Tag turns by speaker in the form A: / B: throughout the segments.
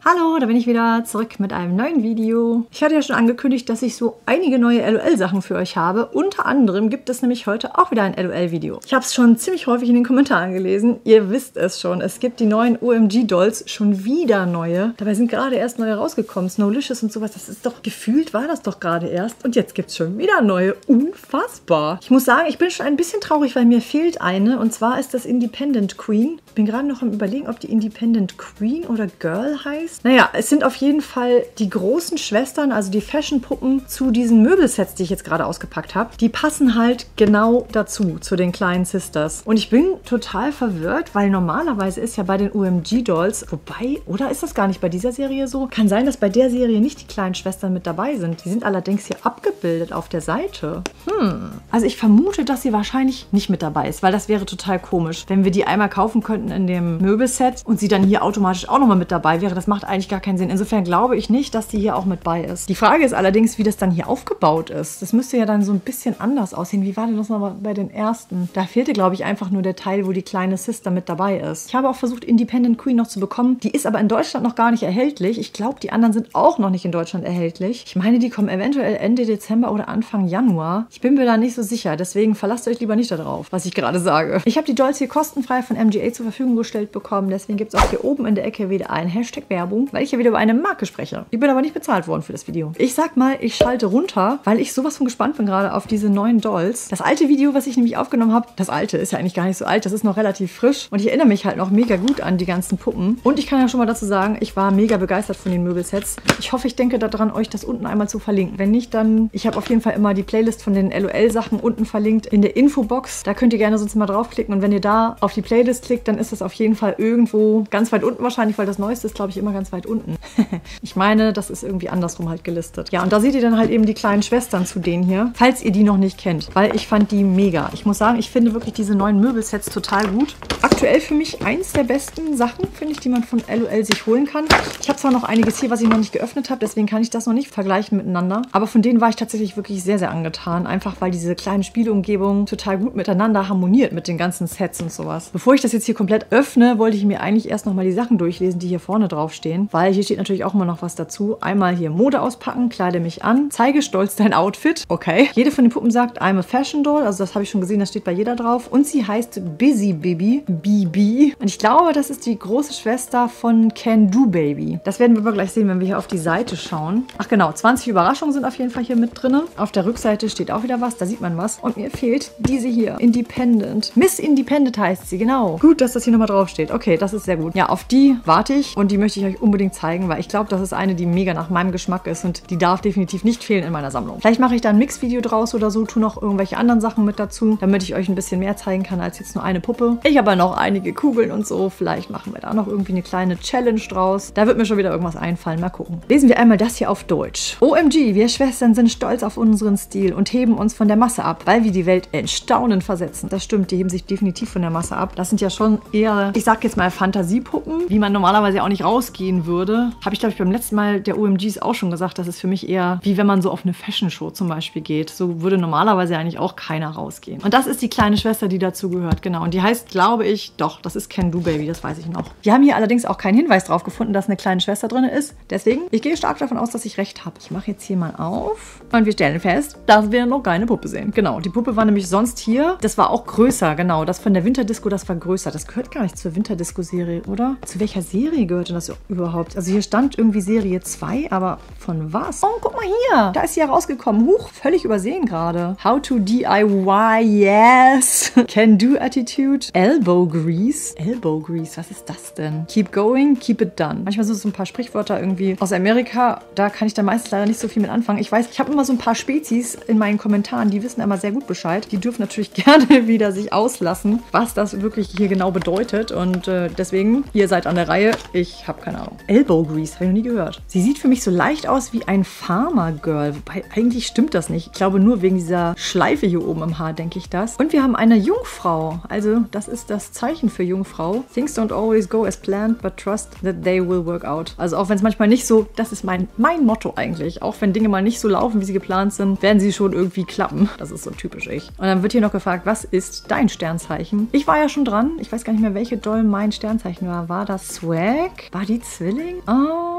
A: Hallo, da bin ich wieder zurück mit einem neuen Video. Ich hatte ja schon angekündigt, dass ich so einige neue LOL-Sachen für euch habe. Unter anderem gibt es nämlich heute auch wieder ein LOL-Video. Ich habe es schon ziemlich häufig in den Kommentaren gelesen. Ihr wisst es schon, es gibt die neuen OMG-Dolls, schon wieder neue. Dabei sind gerade erst neue rausgekommen. Snowlicious und sowas, das ist doch gefühlt, war das doch gerade erst. Und jetzt gibt es schon wieder neue. Unfassbar. Ich muss sagen, ich bin schon ein bisschen traurig, weil mir fehlt eine. Und zwar ist das Independent Queen. Ich bin gerade noch am Überlegen, ob die Independent Queen oder Girl heißt. Naja, es sind auf jeden Fall die großen Schwestern, also die Fashion-Puppen zu diesen Möbelsets, die ich jetzt gerade ausgepackt habe. Die passen halt genau dazu, zu den kleinen Sisters. Und ich bin total verwirrt, weil normalerweise ist ja bei den OMG-Dolls, wobei, oder ist das gar nicht bei dieser Serie so? Kann sein, dass bei der Serie nicht die kleinen Schwestern mit dabei sind. Die sind allerdings hier abgebildet auf der Seite. Also ich vermute, dass sie wahrscheinlich nicht mit dabei ist, weil das wäre total komisch. Wenn wir die einmal kaufen könnten in dem Möbelset und sie dann hier automatisch auch nochmal mit dabei wäre, das macht eigentlich gar keinen Sinn. Insofern glaube ich nicht, dass die hier auch mit bei ist. Die Frage ist allerdings, wie das dann hier aufgebaut ist. Das müsste ja dann so ein bisschen anders aussehen. Wie war denn das nochmal bei den ersten? Da fehlte, glaube ich, einfach nur der Teil, wo die kleine Sister mit dabei ist. Ich habe auch versucht, Independent Queen noch zu bekommen. Die ist aber in Deutschland noch gar nicht erhältlich. Ich glaube, die anderen sind auch noch nicht in Deutschland erhältlich. Ich meine, die kommen eventuell Ende Dezember oder Anfang Januar. Ich bin mir da nicht so sicher. Deswegen verlasst euch lieber nicht darauf, was ich gerade sage. Ich habe die Dolls hier kostenfrei von MGA zur Verfügung gestellt bekommen. Deswegen gibt es auch hier oben in der Ecke wieder ein Hashtag Werbung, weil ich ja wieder über eine Marke spreche. Ich bin aber nicht bezahlt worden für das Video. Ich sag mal, ich schalte runter, weil ich sowas von gespannt bin gerade auf diese neuen Dolls. Das alte Video, was ich nämlich aufgenommen habe, das alte ist ja eigentlich gar nicht so alt, das ist noch relativ frisch und ich erinnere mich halt noch mega gut an die ganzen Puppen. Und ich kann ja schon mal dazu sagen, ich war mega begeistert von den Möbelsets. Ich hoffe, ich denke daran, euch das unten einmal zu verlinken. Wenn nicht, dann, ich habe auf jeden Fall immer die Playlist von den LOL-Sachen unten verlinkt in der Infobox. Da könnt ihr gerne sonst mal draufklicken und wenn ihr da auf die Playlist klickt, dann ist das auf jeden Fall irgendwo ganz weit unten wahrscheinlich, weil das Neueste ist, glaube ich, immer ganz weit unten. Ich meine, das ist irgendwie andersrum halt gelistet. Ja, und da seht ihr dann halt eben die kleinen Schwestern zu denen hier, falls ihr die noch nicht kennt, weil ich fand die mega. Ich muss sagen, ich finde wirklich diese neuen Möbelsets total gut. Aktuell für mich eins der besten Sachen, finde ich, die man von LOL sich holen kann. Ich habe zwar noch einiges hier, was ich noch nicht geöffnet habe, deswegen kann ich das noch nicht vergleichen miteinander, aber von denen war ich tatsächlich wirklich sehr, sehr angetan, einfach weil diese kleine Spielumgebung total gut miteinander harmoniert mit den ganzen Sets und sowas. Bevor ich das jetzt hier komplett öffne, wollte ich mir eigentlich erst nochmal die Sachen durchlesen, die hier vorne drauf stehen, weil hier steht natürlich auch immer noch was dazu. Einmal hier Mode auspacken, kleide mich an, zeige stolz dein Outfit. Okay. Jede von den Puppen sagt, I'm a Fashion Doll, also das habe ich schon gesehen, das steht bei jeder drauf. Und sie heißt Busy Baby, Bibi. Und ich glaube, das ist die große Schwester von Can Do Baby. Das werden wir aber gleich sehen, wenn wir hier auf die Seite schauen. Ach genau, 20 Überraschungen sind auf jeden Fall hier mit drin. Auf der Rückseite steht auch wieder was, da sieht man was. Und mir fehlt diese hier, Independent. Miss Independent heißt sie, genau. Gut, dass das hier nochmal drauf steht. Okay, das ist sehr gut. Ja, auf die warte ich und die möchte ich euch unbedingt zeigen, weil ich glaube, das ist eine, die mega nach meinem Geschmack ist und die darf definitiv nicht fehlen in meiner Sammlung. Vielleicht mache ich da ein Mix-Video draus oder so, tue noch irgendwelche anderen Sachen mit dazu, damit ich euch ein bisschen mehr zeigen kann als jetzt nur eine Puppe. Ich habe ja noch einige Kugeln und so. Vielleicht machen wir da noch irgendwie eine kleine Challenge draus. Da wird mir schon wieder irgendwas einfallen. Mal gucken. Lesen wir einmal das hier auf Deutsch. OMG, wir Schwestern sind stolz auf unseren Stil und heben uns von der Masse ab, weil wir die Welt in Staunen versetzen. Das stimmt, die heben sich definitiv von der Masse ab. Das sind ja schon eher, ich sag jetzt mal Fantasiepuppen, wie man normalerweise auch nicht rausgehen würde. Habe ich, glaube ich, beim letzten Mal der OMGs auch schon gesagt, das ist für mich eher wie wenn man so auf eine Fashion-Show zum Beispiel geht. So würde normalerweise eigentlich auch keiner rausgehen. Und das ist die kleine Schwester, die dazu gehört, genau. Und die heißt, glaube ich, doch, das ist Can Do Baby, das weiß ich noch. Wir haben hier allerdings auch keinen Hinweis drauf gefunden, dass eine kleine Schwester drin ist. Deswegen, ich gehe stark davon aus, dass ich recht habe. Ich mache jetzt hier mal auf und wir stellen fest, dass wir noch keine Puppe sehen. Genau, die Puppe war nämlich sonst hier. Das war auch größer, genau. Das von der Winterdisco, das war größer. Das gehört gar nicht zur Winterdisco-Serie, oder? Zu welcher Serie gehörte das überhaupt? Also hier stand irgendwie Serie 2, aber von was? Oh, guck mal hier. Da ist sie herausgekommen. Huch, völlig übersehen gerade. How to DIY, yes. Can do Attitude. Elbow Grease. Elbow Grease, was ist das denn? Keep going, keep it done. Manchmal sind so ein paar Sprichwörter irgendwie aus Amerika. Da kann ich dann meistens leider nicht so viel mit anfangen. Ich weiß, ich habe immer so ein paar Spezies in meinen Kommentaren, die wissen immer sehr gut Bescheid. Die dürfen natürlich gerne wieder sich auslassen, was das wirklich hier genau bedeutet. Und deswegen, ihr seid an der Reihe. Ich habe keine Ahnung. Elbow Grease, habe ich noch nie gehört. Sie sieht für mich so leicht aus wie ein Farmer Girl. Wobei, eigentlich stimmt das nicht. Ich glaube, nur wegen dieser Schleife hier oben im Haar denke ich das. Und wir haben eine Jungfrau. Also, das ist das Zeichen für Jungfrau. Things don't always go as planned, but trust that they will work out. Also, auch wenn es manchmal nicht so, das ist mein Motto eigentlich. Auch wenn Dinge mal nicht so laufen, wie sie geplant sind, werden sie schon irgendwie klappen. Das ist so typisch ich. Und dann wird hier noch gefragt, was ist dein Sternzeichen? Ich war ja schon dran. Ich weiß gar nicht mehr, welche Doll mein Sternzeichen war. War das Swag? War die Zwilling? Oh,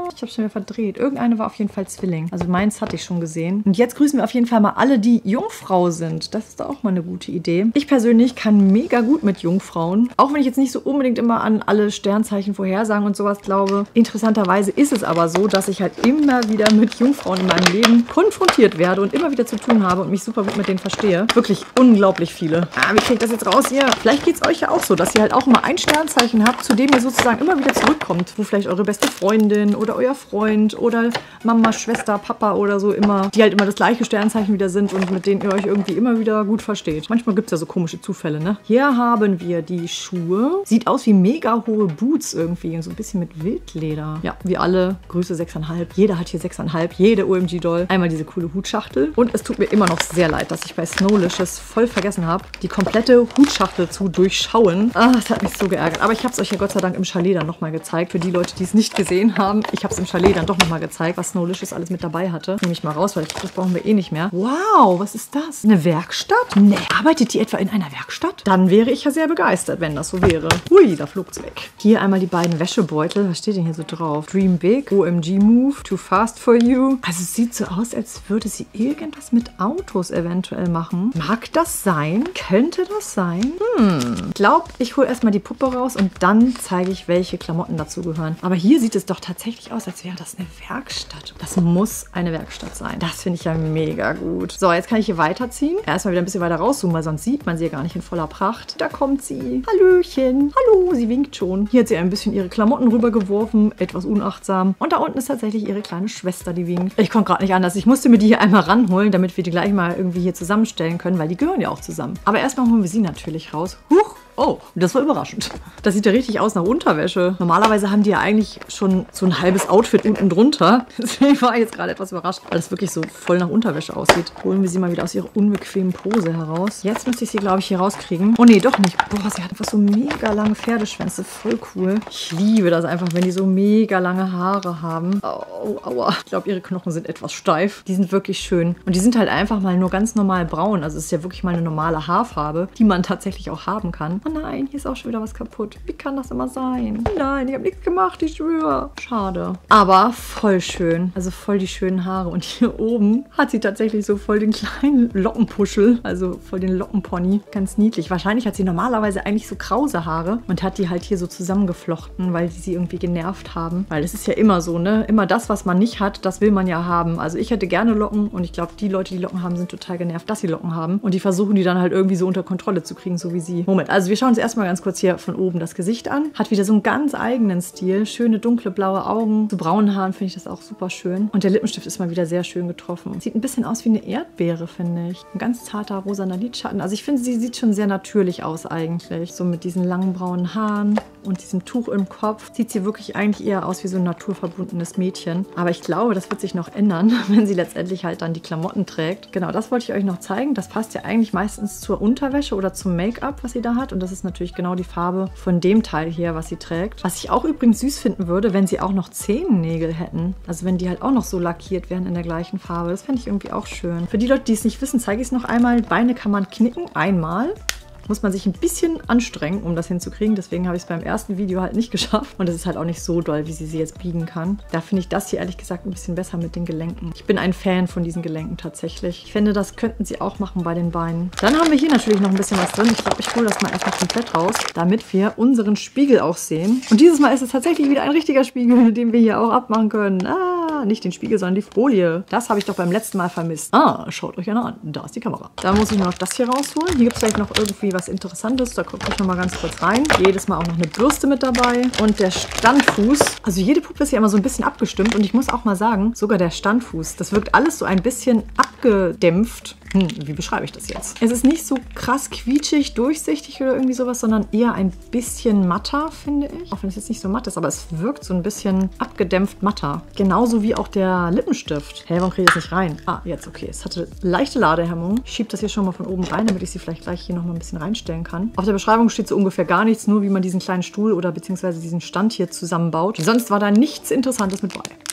A: Ich habe schon wieder verdreht. Irgendeine war auf jeden Fall Zwilling. Also meins hatte ich schon gesehen. Und jetzt grüßen wir auf jeden Fall mal alle, die Jungfrau sind. Das ist auch mal eine gute Idee. Ich persönlich kann mega gut mit Jungfrauen. Auch wenn ich jetzt nicht so unbedingt immer an alle Sternzeichen vorhersagen und sowas glaube. Interessanterweise ist es aber so, dass ich halt immer wieder mit Jungfrauen in meinem Leben konfrontiert werde und immer wieder zu tun habe und mich super gut mit denen verstehe. Wirklich unglaublich viele. Wie kriege ich das jetzt raus hier? Vielleicht geht es euch ja auch so, dass ihr halt auch immer ein Sternzeichen habt, zu dem ihr sozusagen immer wieder zurückkommt. Wo vielleicht eure beste Freundin oder euer Freund oder Mama, Schwester, Papa oder so immer, die halt immer das gleiche Sternzeichen wieder sind und mit denen ihr euch irgendwie immer wieder gut versteht. Manchmal gibt es ja so komische Zufälle, ne? Hier haben wir die Schuhe. Sieht aus wie mega hohe Boots irgendwie. So ein bisschen mit Wildleder. Ja, wie alle. Größe 6,5. Jeder hat hier 6,5. Jede OMG-Doll. Einmal diese coole Hutschachtel. Und es tut mir immer noch sehr leid, dass ich bei Snowlicious voll vergessen habe, die komplette Hutschachtel zu durchschauen. Das hat mich so geärgert. Aber ich habe es euch ja Gott sei Dank im Chalet dann nochmal gezeigt. Für die Leute, die es nicht gesehen haben. Ich habe es im Chalet dann doch nochmal gezeigt, was Snowlicious alles mit dabei hatte. Nehme ich mal raus, weil das brauchen wir eh nicht mehr. Wow, was ist das? Eine Werkstatt? Nee. Arbeitet die etwa in einer Werkstatt? Dann wäre ich ja sehr begeistert, wenn das so wäre. Hui, da flog's weg. Hier einmal die beiden Wäschebeutel. Was steht denn hier so drauf? Dream Big, OMG Move, Too Fast for You. Also es sieht so aus, als würde sie irgendwas mit Autos eventuell machen. Mag das sein? Könnte das sein? Ich glaube, ich hole erstmal die Puppe raus und dann zeige ich, welche Klamotten dazu gehören. Aber hier sieht es doch tatsächlich aus, als wäre das eine Werkstatt. Das muss eine Werkstatt sein. Das finde ich ja mega gut. So, jetzt kann ich hier weiterziehen. Erstmal wieder ein bisschen weiter rauszoomen, weil sonst sieht man sie ja gar nicht in voller Pracht. Da kommt sie. Hallöchen. Hallo, sie winkt schon. Hier hat sie ein bisschen ihre Klamotten rübergeworfen. Etwas unachtsam. Und da unten ist tatsächlich ihre kleine Schwester, die winkt. Ich konnte gerade nicht anders. Ich musste mir die hier einmal ranholen, damit wir die gleich mal irgendwie hier zusammenstellen können, weil die gehören ja auch zusammen. Aber erstmal holen wir sie natürlich raus. Huch! Oh, das war überraschend. Das sieht ja richtig aus nach Unterwäsche. Normalerweise haben die ja eigentlich schon so ein halbes Outfit unten drunter. Deswegen war ich jetzt gerade etwas überrascht, weil es wirklich so voll nach Unterwäsche aussieht. Holen wir sie mal wieder aus ihrer unbequemen Pose heraus. Jetzt müsste ich sie, glaube ich, hier rauskriegen. Oh nee, doch nicht. Boah, sie hat einfach so mega lange Pferdeschwänze. Voll cool. Ich liebe das einfach, wenn die so mega lange Haare haben. Oh, aua. Ich glaube, ihre Knochen sind etwas steif. Die sind wirklich schön. Und die sind halt einfach mal nur ganz normal braun. Also es ist ja wirklich mal eine normale Haarfarbe, die man tatsächlich auch haben kann. Oh nein, hier ist auch schon wieder was kaputt. Wie kann das immer sein? Nein, ich habe nichts gemacht, ich schwöre. Schade. Aber voll schön. Also voll die schönen Haare. Und hier oben hat sie tatsächlich so voll den kleinen Lockenpuschel. Also voll den Lockenpony. Ganz niedlich. Wahrscheinlich hat sie normalerweise eigentlich so krause Haare und hat die halt hier so zusammengeflochten, weil die sie irgendwie genervt haben. Weil es ist ja immer so, ne? Immer das, was man nicht hat, das will man ja haben. Also ich hätte gerne Locken und ich glaube, die Leute, die Locken haben, sind total genervt, dass sie Locken haben. Und die versuchen die dann halt irgendwie so unter Kontrolle zu kriegen, so wie sie. Moment, also wir schauen uns erstmal ganz kurz hier von oben das Gesicht an. Hat wieder so einen ganz eigenen Stil. Schöne dunkle blaue Augen. Zu braunen Haaren finde ich das auch super schön. Und der Lippenstift ist mal wieder sehr schön getroffen. Sieht ein bisschen aus wie eine Erdbeere, finde ich. Ein ganz zarter rosaner Lidschatten. Also ich finde, sie sieht schon sehr natürlich aus eigentlich. So mit diesen langen braunen Haaren und diesem Tuch im Kopf. Sieht sie wirklich eigentlich eher aus wie so ein naturverbundenes Mädchen. Aber ich glaube, das wird sich noch ändern, wenn sie letztendlich halt dann die Klamotten trägt. Genau, das wollte ich euch noch zeigen. Das passt ja eigentlich meistens zur Unterwäsche oder zum Make-up, was sie da hat. Und das ist natürlich genau die Farbe von dem Teil hier, was sie trägt. Was ich auch übrigens süß finden würde, wenn sie auch noch Zehennägel hätten. Also wenn die halt auch noch so lackiert wären in der gleichen Farbe. Das fände ich irgendwie auch schön. Für die Leute, die es nicht wissen, zeige ich es noch einmal. Beine kann man knicken, einmal. Muss man sich ein bisschen anstrengen, um das hinzukriegen. Deswegen habe ich es beim ersten Video halt nicht geschafft. Und es ist halt auch nicht so doll, wie sie jetzt biegen kann. Da finde ich das hier ehrlich gesagt ein bisschen besser mit den Gelenken. Ich bin ein Fan von diesen Gelenken tatsächlich. Ich finde, das könnten sie auch machen bei den Beinen. Dann haben wir hier natürlich noch ein bisschen was drin. Ich glaube, ich hole das mal erstmal komplett raus, damit wir unseren Spiegel auch sehen. Und dieses Mal ist es tatsächlich wieder ein richtiger Spiegel, den wir hier auch abmachen können. Nicht den Spiegel, sondern die Folie. Das habe ich doch beim letzten Mal vermisst. Schaut euch ja an. Da ist die Kamera. Dann muss ich nur noch das hier rausholen. Hier gibt es vielleicht noch irgendwie was Interessantes. Da gucke ich noch mal ganz kurz rein. Jedes Mal auch noch eine Bürste mit dabei. Und der Standfuß. Also jede Puppe ist ja immer so ein bisschen abgestimmt. Und ich muss auch mal sagen, sogar der Standfuß, das wirkt alles so ein bisschen abgedämpft. Wie beschreibe ich das jetzt? Es ist nicht so krass quietschig, durchsichtig oder irgendwie sowas, sondern eher ein bisschen matter, finde ich. Auch wenn es jetzt nicht so matt ist, aber es wirkt so ein bisschen abgedämpft matter. Genauso wie auch der Lippenstift. Hä, warum kriege ich das nicht rein? Jetzt okay. Es hatte leichte Ladehemmung. Ich schiebe das hier schon mal von oben rein, damit ich sie vielleicht gleich hier noch mal ein bisschen reinstellen kann. Auf der Beschreibung steht so ungefähr gar nichts, nur wie man diesen kleinen Stuhl oder beziehungsweise diesen Stand hier zusammenbaut. Sonst war da nichts Interessantes mit bei.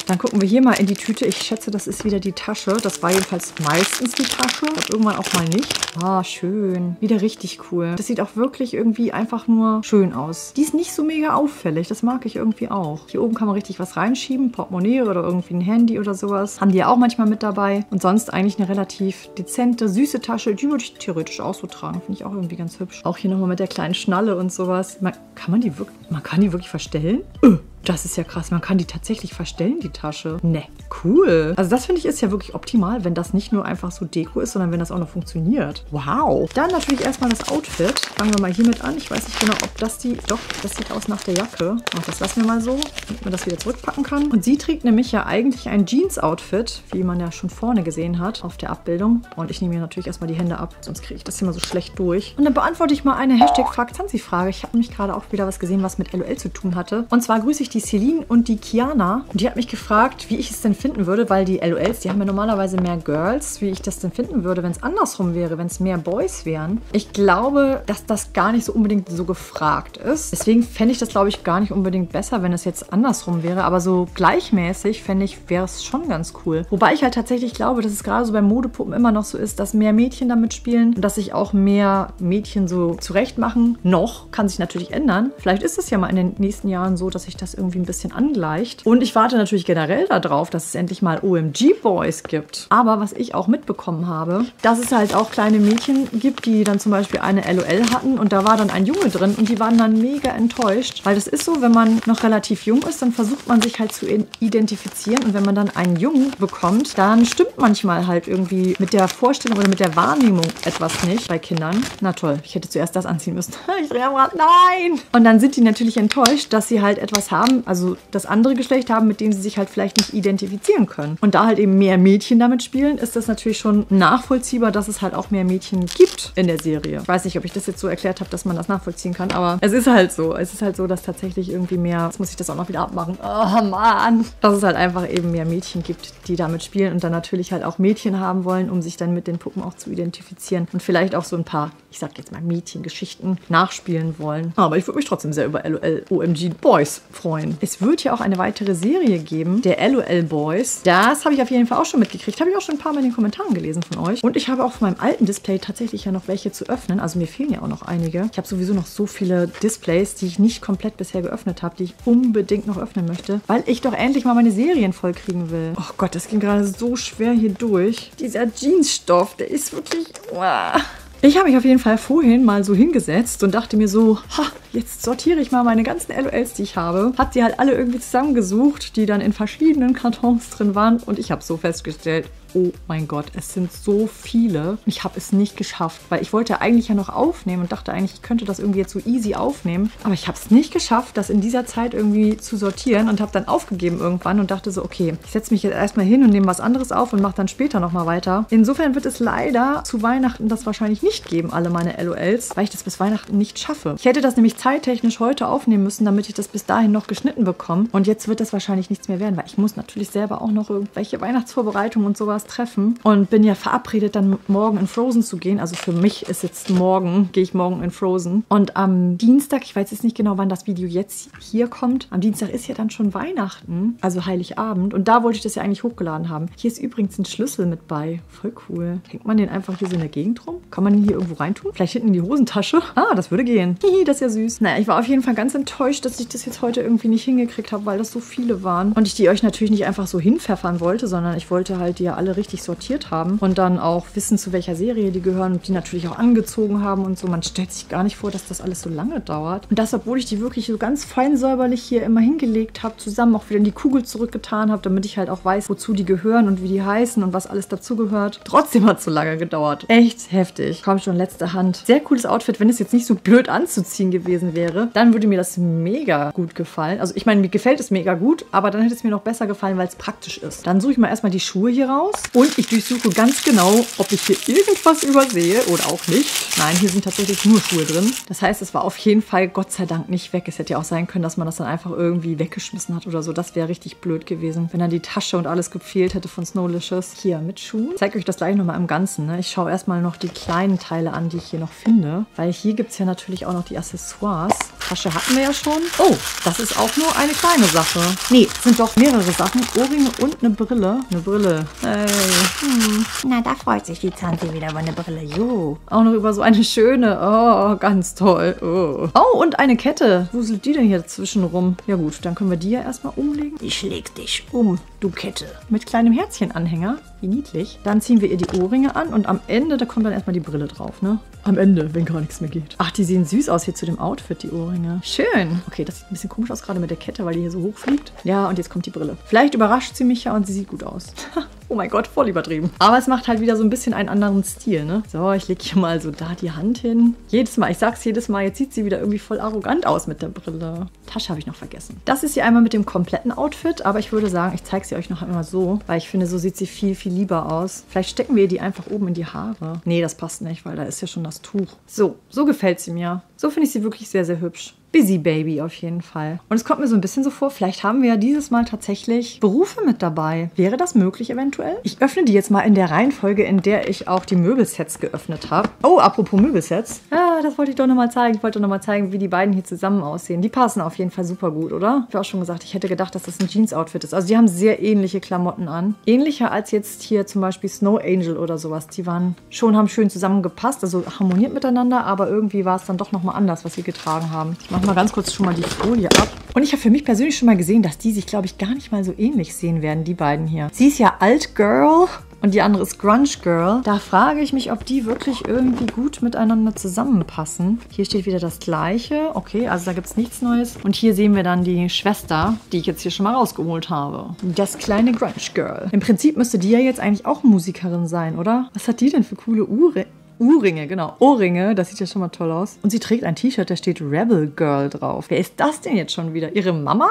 A: Dann gucken wir hier mal in die Tüte. Ich schätze, das ist wieder die Tasche. Das war jedenfalls meistens die Tasche. Und irgendwann auch mal nicht. Ah, schön. Wieder richtig cool. Das sieht auch wirklich irgendwie einfach nur schön aus. Die ist nicht so mega auffällig. Das mag ich irgendwie auch. Hier oben kann man richtig was reinschieben. Portemonnaie oder irgendwie ein Handy oder sowas. Haben die ja auch manchmal mit dabei. Und sonst eigentlich eine relativ dezente, süße Tasche. Die würde ich theoretisch auch so tragen. Finde ich auch irgendwie ganz hübsch. Auch hier nochmal mit der kleinen Schnalle und sowas. Man kann die wirklich verstellen? Das ist ja krass. Man kann die tatsächlich verstellen, die Tasche. Ne, cool. Also das finde ich ist ja wirklich optimal, wenn das nicht nur einfach so Deko ist, sondern wenn das auch noch funktioniert. Wow. Dann natürlich erstmal das Outfit. Fangen wir mal hiermit an. Ich weiß nicht genau, ob das die... Doch, das sieht aus nach der Jacke. Ach, das lassen wir mal so, damit man das wieder zurückpacken kann. Und sie trägt nämlich ja eigentlich ein Jeans-Outfit, wie man ja schon vorne gesehen hat auf der Abbildung. Und ich nehme hier natürlich erstmal die Hände ab, sonst kriege ich das hier mal so schlecht durch. Und dann beantworte ich mal eine #FragZanzi-Frage. Ich habe nämlich gerade auch wieder was gesehen, was mit LOL zu tun hatte. Und zwar grüße ich die Celine und die Kiana. Und die hat mich gefragt, wie ich es denn finden würde, weil die LOLs, die haben ja normalerweise mehr Girls, wie ich das denn finden würde, wenn es andersrum wäre, wenn es mehr Boys wären. Ich glaube, dass das gar nicht so unbedingt so gefragt ist. Deswegen fände ich das, glaube ich, gar nicht unbedingt besser, wenn es jetzt andersrum wäre. Aber so gleichmäßig, fände ich, wäre es schon ganz cool. Wobei ich halt tatsächlich glaube, dass es gerade so bei Modepuppen immer noch so ist, dass mehr Mädchen damit spielen und dass sich auch mehr Mädchen so zurecht machen. Noch, kann sich natürlich ändern. Vielleicht ist es ja mal in den nächsten Jahren so, dass sich das irgendwie ein bisschen angleicht. Und ich warte natürlich generell darauf, dass es endlich mal OMG-Boys gibt. Aber was ich auch mitbekommen habe, dass es halt auch kleine Mädchen gibt, die dann zum Beispiel eine LOL hatten und da war dann ein Junge drin und die waren dann mega enttäuscht. Weil das ist so, wenn man noch relativ jung ist, dann versucht man sich halt zu identifizieren und wenn man dann einen Jungen bekommt, dann stimmt manchmal halt irgendwie mit der Vorstellung oder mit der Wahrnehmung etwas nicht bei Kindern. Na toll, ich hätte zuerst das anziehen müssen. Ich drehe am Rad, nein! Und dann sind die natürlich enttäuscht, dass sie halt etwas haben, also das andere Geschlecht haben, mit dem sie sich halt vielleicht nicht identifizieren können. Und da halt eben mehr Mädchen damit spielen, ist das natürlich schon nachvollziehbar, dass es halt auch mehr Mädchen gibt in der Serie. Ich weiß nicht, ob ich das jetzt so erklärt habe, dass man das nachvollziehen kann, aber es ist halt so. Es ist halt so, dass tatsächlich irgendwie mehr, jetzt muss ich das auch noch wieder abmachen, oh Mann, dass es halt einfach eben mehr Mädchen gibt, die damit spielen und dann natürlich halt auch Mädchen haben wollen, um sich dann mit den Puppen auch zu identifizieren und vielleicht auch so ein paar, ich sag jetzt mal Mädchengeschichten nachspielen wollen. Aber ich würde mich trotzdem sehr über LOL OMG Boys freuen. Es wird ja auch eine weitere Serie geben, der LOL Boys. Das habe ich auf jeden Fall auch schon mitgekriegt. Habe ich auch schon ein paar Mal in den Kommentaren gelesen von euch. Und ich habe auch auf meinem alten Display tatsächlich ja noch welche zu öffnen. Also mir fehlen ja auch noch einige. Ich habe sowieso noch so viele Displays, die ich nicht komplett bisher geöffnet habe, die ich unbedingt noch öffnen möchte, weil ich doch endlich mal meine Serien voll kriegen will. Oh Gott, das ging gerade so schwer hier durch. Dieser Jeansstoff, der ist wirklich... Uah. Ich habe mich auf jeden Fall vorhin mal so hingesetzt und dachte mir so, jetzt sortiere ich mal meine ganzen LOLs, die ich habe. Hab die halt alle irgendwie zusammengesucht, die dann in verschiedenen Kartons drin waren und ich habe so festgestellt, oh mein Gott, es sind so viele. Ich habe es nicht geschafft, weil ich wollte eigentlich ja noch aufnehmen und dachte eigentlich, ich könnte das irgendwie jetzt so easy aufnehmen. Aber ich habe es nicht geschafft, das in dieser Zeit irgendwie zu sortieren und habe dann aufgegeben irgendwann und dachte so, okay, ich setze mich jetzt erstmal hin und nehme was anderes auf und mache dann später nochmal weiter. Insofern wird es leider zu Weihnachten das wahrscheinlich nicht geben, alle meine LOLs, weil ich das bis Weihnachten nicht schaffe. Ich hätte das nämlich zeittechnisch heute aufnehmen müssen, damit ich das bis dahin noch geschnitten bekomme. Und jetzt wird das wahrscheinlich nichts mehr werden, weil ich muss natürlich selber auch noch irgendwelche Weihnachtsvorbereitungen und sowas treffen und bin ja verabredet, dann morgen in Frozen zu gehen. Also für mich ist jetzt morgen, gehe ich morgen in Frozen. Und am Dienstag, ich weiß jetzt nicht genau, wann das Video jetzt hier kommt, am Dienstag ist ja dann schon Weihnachten, also Heiligabend. Und da wollte ich das ja eigentlich hochgeladen haben. Hier ist übrigens ein Schlüssel mit bei. Voll cool. Hängt man den einfach hier so in der Gegend rum? Kann man den hier irgendwo reintun? Vielleicht hinten in die Hosentasche? Ah, das würde gehen. Hihi, das ist ja süß. Naja, ich war auf jeden Fall ganz enttäuscht, dass ich das jetzt heute irgendwie nicht hingekriegt habe, weil das so viele waren. Und ich die euch natürlich nicht einfach so hinpfeffern wollte, sondern ich wollte halt die ja alle richtig sortiert haben und dann auch wissen, zu welcher Serie die gehören und die natürlich auch angezogen haben und so. Man stellt sich gar nicht vor, dass das alles so lange dauert. Und das, obwohl ich die wirklich so ganz fein säuberlich hier immer hingelegt habe, zusammen auch wieder in die Kugel zurückgetan habe, damit ich halt auch weiß, wozu die gehören und wie die heißen und was alles dazugehört. Trotzdem hat es so lange gedauert. Echt heftig. Komm schon, letzte Hand. Sehr cooles Outfit. Wenn es jetzt nicht so blöd anzuziehen gewesen wäre, dann würde mir das mega gut gefallen. Also ich meine, mir gefällt es mega gut, aber dann hätte es mir noch besser gefallen, weil es praktisch ist. Dann suche ich mal erstmal die Schuhe hier raus. Box. Und ich durchsuche ganz genau, ob ich hier irgendwas übersehe oder auch nicht. Nein, hier sind tatsächlich nur Schuhe drin. Das heißt, es war auf jeden Fall Gott sei Dank nicht weg. Es hätte ja auch sein können, dass man das dann einfach irgendwie weggeschmissen hat oder so. Das wäre richtig blöd gewesen, wenn dann die Tasche und alles gefehlt hätte von Snowlicious. Hier mit Schuhen. Ich zeige euch das gleich nochmal im Ganzen. Ne? Ich schaue erstmal noch die kleinen Teile an, die ich hier noch finde. Weil hier gibt es ja natürlich auch noch die Accessoires. Tasche hatten wir ja schon. Oh, das ist auch nur eine kleine Sache. Nee, sind doch mehrere Sachen. Ohrringe und eine Brille. Eine Brille. Hey.
B: Na, da freut sich die Tante wieder über eine Brille. Jo.
A: Auch noch über so eine schöne. Oh, ganz toll. Oh, und eine Kette. Wo sind die denn hier dazwischen rum? Ja gut, dann können wir die ja erstmal umlegen.
B: Ich schläg dich um, du Kette.
A: Mit kleinem Herzchenanhänger. Wie niedlich. Dann ziehen wir ihr die Ohrringe an und am Ende, da kommt dann erstmal die Brille drauf, ne? Am Ende, wenn gar nichts mehr geht. Ach, die sehen süß aus hier zu dem Outfit, die Ohrringe. Schön. Okay, das sieht ein bisschen komisch aus, gerade mit der Kette, weil die hier so hoch fliegt. Ja, und jetzt kommt die Brille. Vielleicht überrascht sie mich ja und sie sieht gut aus. Oh mein Gott, voll übertrieben. Aber es macht halt wieder so ein bisschen einen anderen Stil, ne? So, ich lege hier mal so da die Hand hin. Jedes Mal, ich sag's jedes Mal, jetzt sieht sie wieder irgendwie voll arrogant aus mit der Brille. Tasche habe ich noch vergessen. Das ist hier einmal mit dem kompletten Outfit, aber ich würde sagen, ich zeige sie euch noch einmal so, weil ich finde, so sieht sie viel, viel lieber aus. Vielleicht stecken wir ihr die einfach oben in die Haare. Nee, das passt nicht, weil da ist ja schon das Tuch. So gefällt sie mir. So finde ich sie wirklich sehr, sehr hübsch. Busy Baby auf jeden Fall. Und es kommt mir so ein bisschen so vor, vielleicht haben wir ja dieses Mal tatsächlich Berufe mit dabei. Wäre das möglich eventuell? Ich öffne die jetzt mal in der Reihenfolge, in der ich auch die Möbelsets geöffnet habe. Oh, apropos Möbelsets. Ja, das wollte ich doch nochmal zeigen. Ich wollte nochmal zeigen, wie die beiden hier zusammen aussehen. Die passen auf jeden Fall super gut, oder? Ich habe auch schon gesagt, ich hätte gedacht, dass das ein Jeans-Outfit ist. Also die haben sehr ähnliche Klamotten an. Ähnlicher als jetzt hier zum Beispiel Snow Angel oder sowas. Die haben schön zusammengepasst, also harmoniert miteinander, aber irgendwie war es dann doch nochmal anders, was sie getragen haben. Ich mache mal ganz kurz schon mal die Folie ab. Und ich habe für mich persönlich schon mal gesehen, dass die sich, glaube ich, gar nicht mal so ähnlich sehen werden, die beiden hier. Sie ist ja Alt Girl und die andere ist Grunge Girl. Da frage ich mich, ob die wirklich irgendwie gut miteinander zusammenpassen. Hier steht wieder das Gleiche. Okay, also da gibt es nichts Neues. Und hier sehen wir dann die Schwester, die ich jetzt hier schon mal rausgeholt habe. Das kleine Grunge Girl. Im Prinzip müsste die ja jetzt eigentlich auch Musikerin sein, oder? Was hat die denn für coole Ohrringe, genau. Ohrringe, das sieht ja schon mal toll aus. Und sie trägt ein T-Shirt, da steht Rebel Girl drauf. Wer ist das denn jetzt schon wieder? Ihre Mama?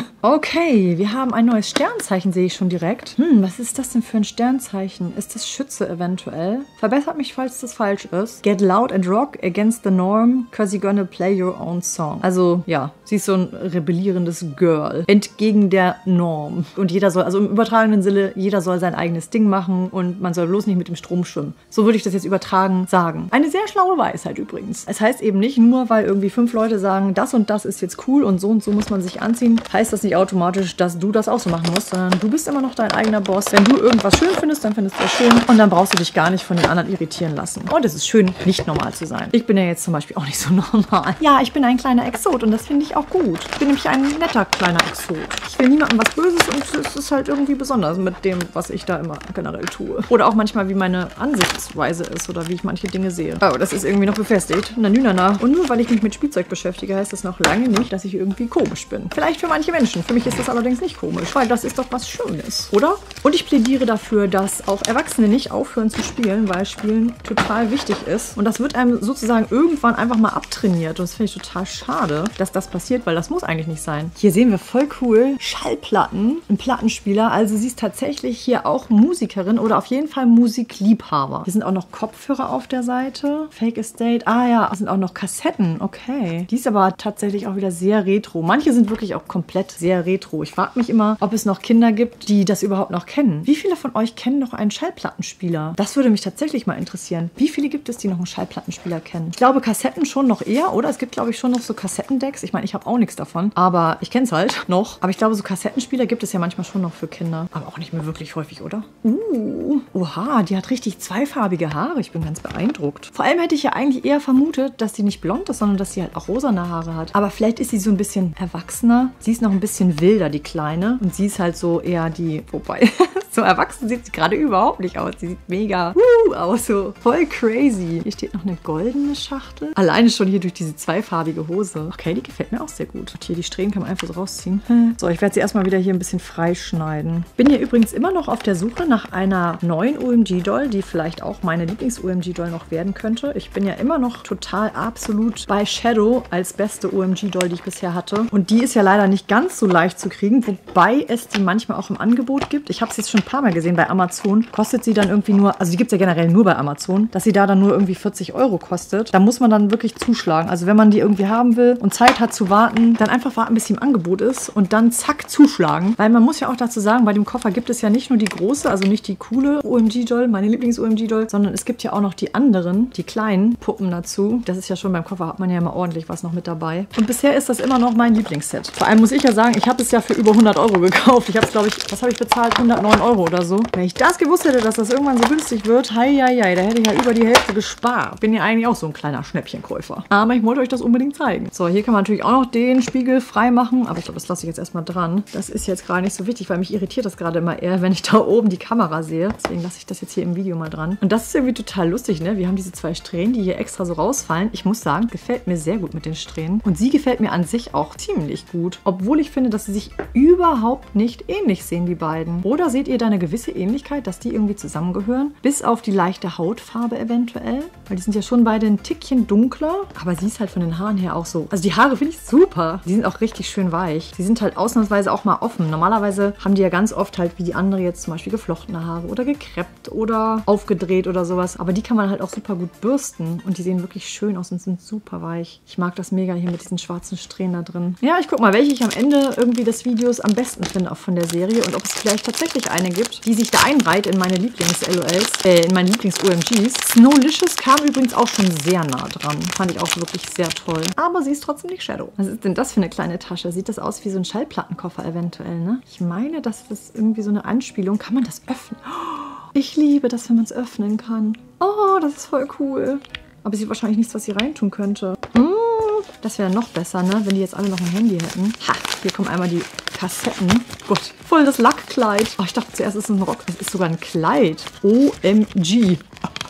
A: Okay, wir haben ein neues Sternzeichen, sehe ich schon direkt. Was ist das denn für ein Sternzeichen? Ist das Schütze eventuell? Verbessert mich, falls das falsch ist. Get loud and rock against the norm, cause you're gonna play your own song. Also, ja, sie ist so ein rebellierendes Girl. Entgegen der Norm. Und jeder soll, also im übertragenen Sinne, jeder soll sein eigenes Ding machen und man soll bloß nicht mit dem Strom schwimmen. So würde ich das jetzt übertragen sagen. Eine sehr schlaue Weisheit übrigens. Es heißt eben nicht, nur weil irgendwie 5 Leute sagen, das und das ist jetzt cool und so muss man sich anziehen, heißt das nicht automatisch, dass du das auch so machen musst, sondern du bist immer noch dein eigener Boss. Wenn du irgendwas schön findest, dann findest du das schön und dann brauchst du dich gar nicht von den anderen irritieren lassen. Und es ist schön, nicht normal zu sein. Ich bin ja jetzt zum Beispiel auch nicht so normal. Ja, ich bin ein kleiner Exot und das finde ich auch gut. Ich bin nämlich ein netter kleiner Exot. Ich will niemandem was Böses und es ist halt irgendwie besonders mit dem, was ich da immer generell tue. Oder auch manchmal, wie meine Ansichtsweise ist oder wie ich manche Dinge sehe. Oh, das ist irgendwie noch befestigt. Na. Und nur weil ich mich mit Spielzeug beschäftige, heißt das noch lange nicht, dass ich irgendwie komisch bin. Vielleicht für manche Menschen. Für mich ist das allerdings nicht komisch, weil das ist doch was Schönes, oder? Und ich plädiere dafür, dass auch Erwachsene nicht aufhören zu spielen, weil Spielen total wichtig ist. Und das wird einem sozusagen irgendwann einfach mal abtrainiert. Und das finde ich total schade, dass das passiert, weil das muss eigentlich nicht sein. Hier sehen wir voll cool Schallplatten, ein Plattenspieler. Also sie ist tatsächlich hier auch Musikerin oder auf jeden Fall Musikliebhaber. Hier sind auch noch Kopfhörer auf der Seite. Fake Estate. Ah ja, sind auch noch Kassetten. Okay. Die ist aber tatsächlich auch wieder sehr retro. Manche sind wirklich auch komplett sehr retro. Ich frage mich immer, ob es noch Kinder gibt, die das überhaupt noch kennen. Wie viele von euch kennen noch einen Schallplattenspieler? Das würde mich tatsächlich mal interessieren. Wie viele gibt es, die noch einen Schallplattenspieler kennen? Ich glaube, Kassetten schon noch eher, oder? Es gibt, glaube ich, schon noch so Kassettendecks. Ich meine, ich habe auch nichts davon, aber ich kenne es halt noch. Aber ich glaube, so Kassettenspieler gibt es ja manchmal schon noch für Kinder. Aber auch nicht mehr wirklich häufig, oder? Oha, die hat richtig zweifarbige Haare. Ich bin ganz beeindruckt. Vor allem hätte ich ja eigentlich eher vermutet, dass sie nicht blond ist, sondern dass sie halt auch rosane Haare hat. Aber vielleicht ist sie so ein bisschen erwachsener. Sie ist noch ein bisschen wilder, die Kleine. Und sie ist halt so eher die, wobei, so erwachsen sieht sie gerade überhaupt nicht aus. Sie sieht mega aus, so voll crazy. Hier steht noch eine goldene Schachtel. Alleine schon hier durch diese zweifarbige Hose. Okay, die gefällt mir auch sehr gut. Und hier die Strähnen kann man einfach so rausziehen. So, ich werde sie erstmal wieder hier ein bisschen freischneiden. Bin hier übrigens immer noch auf der Suche nach einer neuen OMG-Doll, die vielleicht auch meine Lieblings-OMG-Doll noch werden könnte. Ich bin ja immer noch total absolut bei Shadow als beste OMG-Doll, die ich bisher hatte. Und die ist ja leider nicht ganz so leicht zu kriegen, wobei es die manchmal auch im Angebot gibt. Ich habe es jetzt schon paar Mal gesehen bei Amazon, kostet sie dann irgendwie nur, also die gibt es ja generell nur bei Amazon, dass sie da dann nur irgendwie 40 € kostet. Da muss man dann wirklich zuschlagen. Also wenn man die irgendwie haben will und Zeit hat zu warten, dann einfach warten, bis sie im Angebot ist und dann zack zuschlagen. Weil man muss ja auch dazu sagen, bei dem Koffer gibt es ja nicht nur die große, also nicht die coole OMG-Doll, meine Lieblings-OMG-Doll, sondern es gibt ja auch noch die anderen, die kleinen Puppen dazu. Das ist ja schon beim Koffer, hat man ja immer ordentlich was noch mit dabei. Und bisher ist das immer noch mein Lieblingsset. Vor allem muss ich ja sagen, ich habe es ja für über 100 € gekauft. Ich habe es, glaube ich, was habe ich bezahlt? 109 € oder so. Wenn ich das gewusst hätte, dass das irgendwann so günstig wird, hei, da hätte ich ja über die Hälfte gespart. Bin ja eigentlich auch so ein kleiner Schnäppchenkäufer. Aber ich wollte euch das unbedingt zeigen. So, hier kann man natürlich auch noch den Spiegel frei machen, aber ich glaube, das lasse ich jetzt erstmal dran. Das ist jetzt gerade nicht so wichtig, weil mich irritiert das gerade immer eher, wenn ich da oben die Kamera sehe. Deswegen lasse ich das jetzt hier im Video mal dran. Und das ist irgendwie total lustig, ne? Wir haben diese zwei Strähnen, die hier extra so rausfallen. Ich muss sagen, gefällt mir sehr gut mit den Strähnen. Und sie gefällt mir an sich auch ziemlich gut. Obwohl ich finde, dass sie sich überhaupt nicht ähnlich sehen, die beiden. Oder seht ihr da eine gewisse Ähnlichkeit, dass die irgendwie zusammengehören? Bis auf die leichte Hautfarbe eventuell. Weil die sind ja schon beide ein Tickchen dunkler. Aber sie ist halt von den Haaren her auch so. Also die Haare finde ich super. Die sind auch richtig schön weich. Sie sind halt ausnahmsweise auch mal offen. Normalerweise haben die ja ganz oft halt wie die andere jetzt zum Beispiel geflochtene Haare oder gekreppt oder aufgedreht oder sowas. Aber die kann man halt auch super gut bürsten. Und die sehen wirklich schön aus und sind super weich. Ich mag das mega hier mit diesen schwarzen Strähnen da drin. Ja, ich guck mal, welche ich am Ende irgendwie des Videos am besten finde, auch von der Serie. Und ob es vielleicht tatsächlich eine gibt, die sich da einreiht in meine Lieblings-LOLs, in meine Lieblings-OMGs. Snowlicious kam übrigens auch schon sehr nah dran. Fand ich auch wirklich sehr toll. Aber sie ist trotzdem nicht Shadow. Was ist denn das für eine kleine Tasche? Sieht das aus wie so ein Schallplattenkoffer eventuell, ne? Ich meine, das ist irgendwie so eine Anspielung. Kann man das öffnen? Oh, ich liebe das, wenn man es öffnen kann. Oh, das ist voll cool. Aber sie hat wahrscheinlich nichts, was sie reintun könnte. Das wäre noch besser, ne? Wenn die jetzt alle noch ein Handy hätten. Ha, hier kommen einmal die Kassetten. Gott, voll das Lackkleid. Oh, ich dachte zuerst, es ist ein Rock. Es ist sogar ein Kleid. OMG.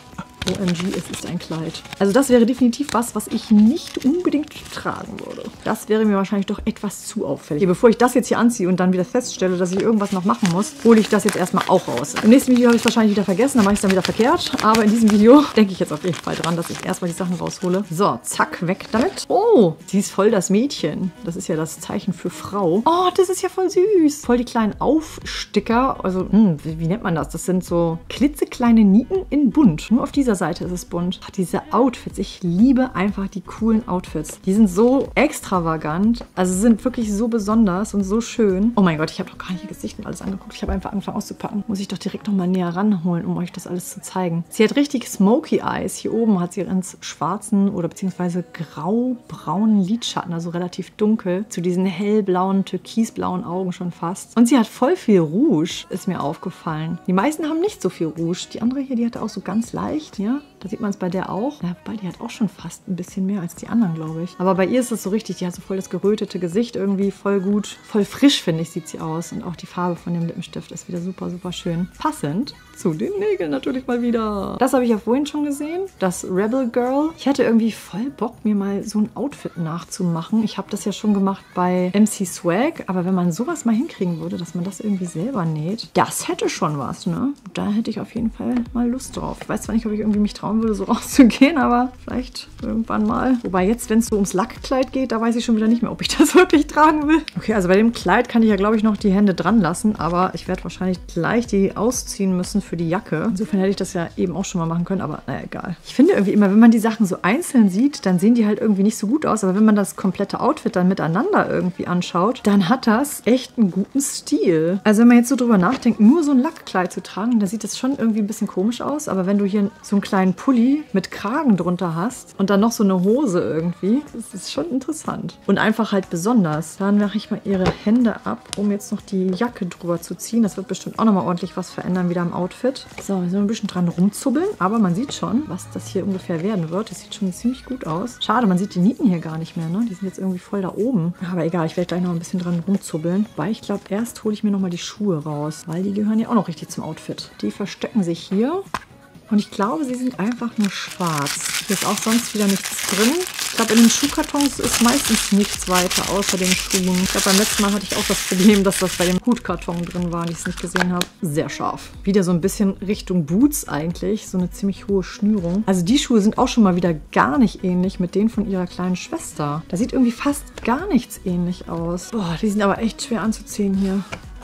A: OMG, es ist ein Kleid. Also das wäre definitiv was ich nicht unbedingt tragen würde. Das wäre mir wahrscheinlich doch etwas zu auffällig. Okay, bevor ich das jetzt hier anziehe und dann wieder feststelle, dass ich irgendwas noch machen muss, hole ich das jetzt erstmal auch raus. Im nächsten Video habe ich es wahrscheinlich wieder vergessen, dann mache ich es dann wieder verkehrt. Aber in diesem Video denke ich jetzt auf jeden Fall dran, dass ich erstmal die Sachen raushole. So, zack, weg damit. Oh, sie ist voll das Mädchen. Das ist ja das Zeichen für Frau. Oh, das ist ja voll süß. Voll die kleinen Aufsticker. Also, wie nennt man das? Das sind so klitzekleine Nieten in bunt. Nur auf dieser Seite ist es bunt. Ach, diese Outfits. Ich liebe einfach die coolen Outfits. Die sind so extravagant. Also sind wirklich so besonders und so schön. Oh mein Gott, ich habe doch gar nicht ihr Gesicht und alles angeguckt. Ich habe einfach angefangen auszupacken. Muss ich doch direkt nochmal näher ranholen, um euch das alles zu zeigen. Sie hat richtig Smoky Eyes. Hier oben hat sie ganz schwarzen oder beziehungsweise grau-braunen Lidschatten, also relativ dunkel, zu diesen hellblauen, türkisblauen Augen schon fast. Und sie hat voll viel Rouge, ist mir aufgefallen. Die meisten haben nicht so viel Rouge. Die andere hier, die hatte auch so ganz leicht, ja. Da sieht man es bei der auch. Ja, wobei, die hat auch schon fast ein bisschen mehr als die anderen, glaube ich. Aber bei ihr ist es so richtig, die hat so voll das gerötete Gesicht irgendwie, voll gut. Voll frisch, finde ich, sieht sie aus. Und auch die Farbe von dem Lippenstift ist wieder super, super schön. Passend zu den Nägeln natürlich mal wieder. Das habe ich ja vorhin schon gesehen, das Rebel Girl. Ich hatte irgendwie voll Bock, mir mal so ein Outfit nachzumachen. Ich habe das ja schon gemacht bei MC Swag, aber wenn man sowas mal hinkriegen würde, dass man das irgendwie selber näht, das hätte schon was, ne? Da hätte ich auf jeden Fall mal Lust drauf. Ich weiß zwar nicht, ob ich irgendwie mich trauen würde, so rauszugehen, aber vielleicht irgendwann mal. Wobei jetzt, wenn es so ums Lackkleid geht, da weiß ich schon wieder nicht mehr, ob ich das wirklich tragen will. Okay, also bei dem Kleid kann ich ja, glaube ich, noch die Hände dran lassen, aber ich werde wahrscheinlich gleich die ausziehen müssen für die Jacke. Insofern hätte ich das ja eben auch schon mal machen können, aber naja, egal. Ich finde irgendwie immer, wenn man die Sachen so einzeln sieht, dann sehen die halt irgendwie nicht so gut aus, aber wenn man das komplette Outfit dann miteinander irgendwie anschaut, dann hat das echt einen guten Stil. Also wenn man jetzt so drüber nachdenkt, nur so ein Lackkleid zu tragen, da sieht das schon irgendwie ein bisschen komisch aus, aber wenn du hier so einen kleinen Pulli mit Kragen drunter hast und dann noch so eine Hose irgendwie, das ist schon interessant. Und einfach halt besonders. Dann mache ich mal ihre Hände ab, um jetzt noch die Jacke drüber zu ziehen. Das wird bestimmt auch nochmal ordentlich was verändern wieder am Outfit. So, wir sind ein bisschen dran rumzubbeln, aber man sieht schon, was das hier ungefähr werden wird. Das sieht schon ziemlich gut aus. Schade, man sieht die Nieten hier gar nicht mehr, ne? Die sind jetzt irgendwie voll da oben. Aber egal, ich werde gleich noch ein bisschen dran rumzubbeln. Weil ich glaube, erst hole ich mir nochmal die Schuhe raus, weil die gehören ja auch noch richtig zum Outfit. Die verstecken sich hier. Und ich glaube, sie sind einfach nur schwarz. Hier ist auch sonst wieder nichts drin. Ich glaube, in den Schuhkartons ist meistens nichts weiter außer den Schuhen. Ich glaube, beim letzten Mal hatte ich auch das Problem, dass das bei dem Hutkarton drin war und ich es nicht gesehen habe. Sehr scharf. Wieder so ein bisschen Richtung Boots eigentlich. So eine ziemlich hohe Schnürung. Also die Schuhe sind auch schon mal wieder gar nicht ähnlich mit denen von ihrer kleinen Schwester. Da sieht irgendwie fast gar nichts ähnlich aus. Boah, die sind aber echt schwer anzuziehen hier.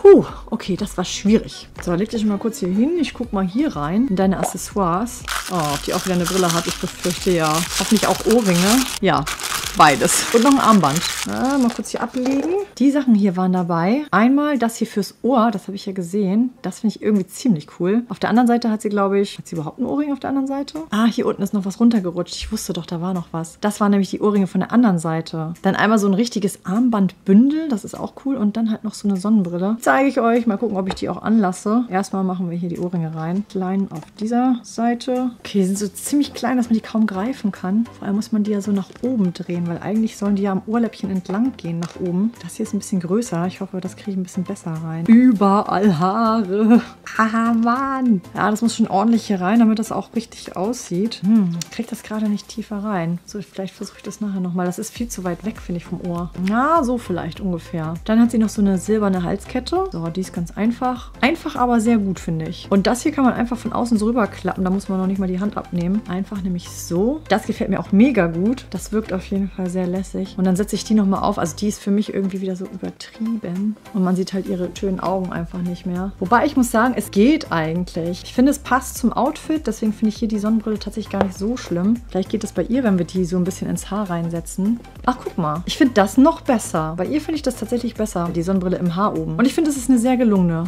A: Okay, das war schwierig. So, leg dich mal kurz hier hin. Ich guck mal hier rein in deine Accessoires. Oh, ob die auch wieder eine Brille hat, ich befürchte ja. Hoffentlich auch Ohrringe. Ja, beides. Und noch ein Armband. Mal kurz hier ablegen. Die Sachen hier waren dabei. Einmal das hier fürs Ohr, das habe ich ja gesehen. Das finde ich irgendwie ziemlich cool. Auf der anderen Seite hat sie, glaube ich, hat sie überhaupt einen Ohrring auf der anderen Seite? Ah, hier unten ist noch was runtergerutscht. Ich wusste doch, da war noch was. Das waren nämlich die Ohrringe von der anderen Seite. Dann einmal so ein richtiges Armbandbündel. Das ist auch cool. Und dann halt noch so eine Sonnenbrille. Zeige ich euch. Mal gucken, ob ich die auch anlasse. Erstmal machen wir hier die Ohrringe rein. Klein auf dieser Seite. Okay, die sind so ziemlich klein, dass man die kaum greifen kann. Vor allem muss man die ja so nach oben drehen, weil eigentlich sollen die ja am Ohrläppchen entlang gehen nach oben. Das hier ist ein bisschen größer. Ich hoffe, das kriege ich ein bisschen besser rein. Überall Haare. Haha, Mann. Ja, das muss schon ordentlich hier rein, damit das auch richtig aussieht. Ich kriege das gerade nicht tiefer rein. So, vielleicht versuche ich das nachher nochmal. Das ist viel zu weit weg, finde ich, vom Ohr. Ja, so vielleicht ungefähr. Dann hat sie noch so eine silberne Halskette. So, die ist ganz einfach. Einfach, aber sehr gut, finde ich. Und das hier kann man einfach von außen so rüberklappen. Da muss man noch nicht mal die Hand abnehmen. Einfach nämlich so. Das gefällt mir auch mega gut. Das wirkt auf jeden Fall sehr lässig. Und dann setze ich die nochmal auf. Also die ist für mich irgendwie wieder so übertrieben. Und man sieht halt ihre schönen Augen einfach nicht mehr. Wobei ich muss sagen, es geht eigentlich. Ich finde, es passt zum Outfit. Deswegen finde ich hier die Sonnenbrille tatsächlich gar nicht so schlimm. Vielleicht geht es bei ihr, wenn wir die so ein bisschen ins Haar reinsetzen. Ach, guck mal. Ich finde das noch besser. Bei ihr finde ich das tatsächlich besser. Die Sonnenbrille im Haar oben. Und ich finde, es ist eine sehr gelungene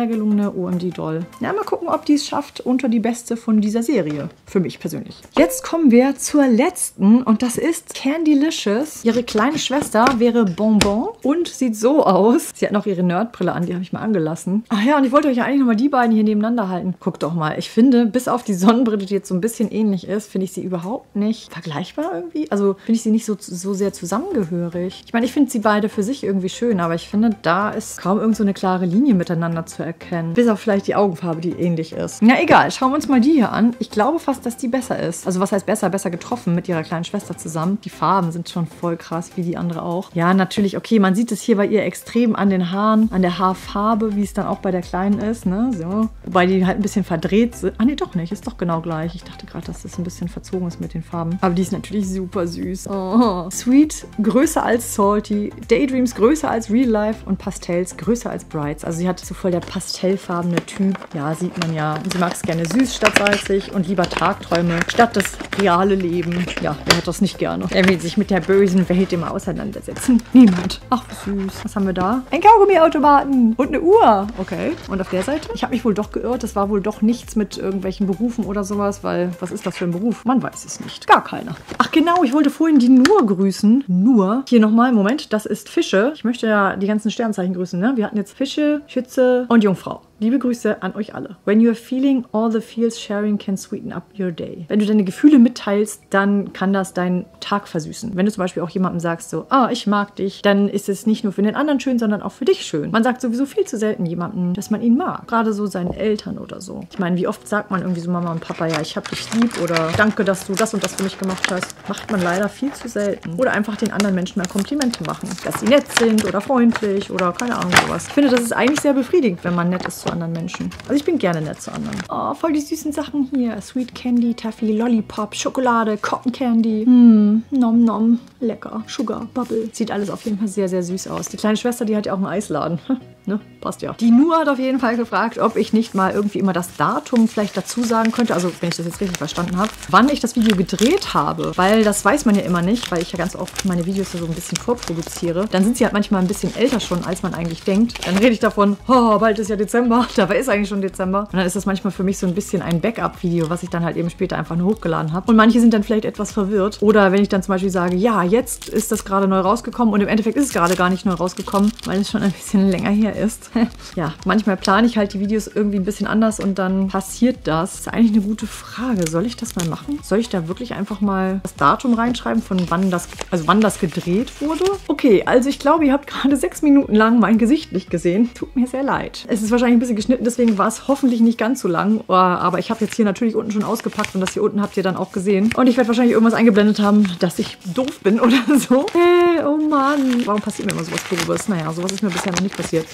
A: OMD-Doll. Ja, mal gucken, ob die es schafft unter die beste von dieser Serie. Für mich persönlich. Jetzt kommen wir zur letzten. Und das ist Candylicious. Ihre kleine Schwester wäre Bonbon und sieht so aus. Sie hat noch ihre Nerdbrille an, die habe ich mal angelassen. Ach ja, und ich wollte euch ja eigentlich nochmal die beiden hier nebeneinander halten. Guckt doch mal. Ich finde, bis auf die Sonnenbrille, die jetzt so ein bisschen ähnlich ist, finde ich sie überhaupt nicht vergleichbar irgendwie. Also finde ich sie nicht so sehr zusammengehörig. Ich meine, ich finde sie beide für sich irgendwie schön, aber ich finde, da ist kaum irgend so eine klare Linie miteinander zu erkennen. Bis auf vielleicht die Augenfarbe, die ähnlich ist. Na egal, schauen wir uns mal die hier an. Ich glaube fast, dass die besser ist. Also was heißt besser? Besser getroffen mit ihrer kleinen Schwester zusammen. Die Farben sind schon voll krass, wie die andere auch. Ja, natürlich, okay, man sieht es hier bei ihr extrem an den Haaren, an der Haarfarbe, wie es dann auch bei der Kleinen ist, ne, so. Wobei die halt ein bisschen verdreht sind. Ah, nee, doch nicht, ist doch genau gleich. Ich dachte gerade, dass das ein bisschen verzogen ist mit den Farben. Aber die ist natürlich super süß. Oh. Sweet, größer als Salty, Daydreams größer als Real Life und Pastels größer als Brights. Also sie hat so voll der pastellfarbene Typ. Ja, sieht man ja. Und sie mag es gerne süß statt salzig und lieber Tagträume statt das reale Leben. Ja, wer hat das nicht gerne? Er will sich mit der bösen Welt immer auseinandersetzen. Niemand. Ach, süß. Was haben wir da? Ein Kaugummiautomaten und eine Uhr. Okay. Und auf der Seite? Ich habe mich wohl doch geirrt. Das war wohl doch nichts mit irgendwelchen Berufen oder sowas, weil was ist das für ein Beruf? Man weiß es nicht. Gar keiner. Ach genau, ich wollte vorhin die Nur grüßen. Nur. Hier nochmal, Moment, das ist Fische. Ich möchte ja die ganzen Sternzeichen grüßen, ne? Wir hatten jetzt Fische, Schütze und Jungfrau. Liebe Grüße an euch alle. When you are feeling all the feels sharing can sweeten up your day. Wenn du deine Gefühle mitteilst, dann kann das deinen Tag versüßen. Wenn du zum Beispiel auch jemandem sagst so, ah, ich mag dich, dann ist es nicht nur für den anderen schön, sondern auch für dich schön. Man sagt sowieso viel zu selten jemandem, dass man ihn mag. Gerade so seinen Eltern oder so. Ich meine, wie oft sagt man irgendwie so Mama und Papa, ja, ich hab dich lieb oder danke, dass du das und das für mich gemacht hast. Macht man leider viel zu selten. Oder einfach den anderen Menschen mal Komplimente machen. Dass sie nett sind oder freundlich oder keine Ahnung sowas. Ich finde, das ist eigentlich sehr befriedigend, wenn man nett ist zu anderen Menschen. Also ich bin gerne nett zu anderen. Oh, voll die süßen Sachen hier. Sweet Candy, Taffy, Lollipop, Schokolade, Cotton Candy. Nom nom. Lecker. Sugar, Bubble. Sieht alles auf jeden Fall sehr, sehr süß aus. Die kleine Schwester, die hat ja auch einen Eisladen. Ne? Passt ja. Die Nur hat auf jeden Fall gefragt, ob ich nicht mal irgendwie immer das Datum vielleicht dazu sagen könnte. Also, wenn ich das jetzt richtig verstanden habe, wann ich das Video gedreht habe. Weil das weiß man ja immer nicht, weil ich ja ganz oft meine Videos so ein bisschen vorproduziere. Dann sind sie halt manchmal ein bisschen älter schon, als man eigentlich denkt. Dann rede ich davon, oh, bald ist ja Dezember. Dabei ist eigentlich schon Dezember. Und dann ist das manchmal für mich so ein bisschen ein Backup-Video, was ich dann halt eben später einfach nur hochgeladen habe. Und manche sind dann vielleicht etwas verwirrt. Oder wenn ich dann zum Beispiel sage, ja, jetzt ist das gerade neu rausgekommen und im Endeffekt ist es gerade gar nicht neu rausgekommen, weil es schon ein bisschen länger her ist. Ja, manchmal plane ich halt die Videos irgendwie ein bisschen anders und dann passiert das. Das ist eigentlich eine gute Frage. Soll ich das mal machen? Soll ich da wirklich einfach mal das Datum reinschreiben, von wann das gedreht wurde? Okay, also ich glaube, ihr habt gerade 6 Minuten lang mein Gesicht nicht gesehen. Tut mir sehr leid. Es ist wahrscheinlich ein bisschen geschnitten, deswegen war es hoffentlich nicht ganz so lang. Aber ich habe jetzt hier natürlich unten schon ausgepackt und das hier unten habt ihr dann auch gesehen. Und ich werde wahrscheinlich irgendwas eingeblendet haben, dass ich doof bin oder so. Oh Mann. Warum passiert mir immer sowas Grobes? Naja, sowas ist mir bisher noch nicht passiert.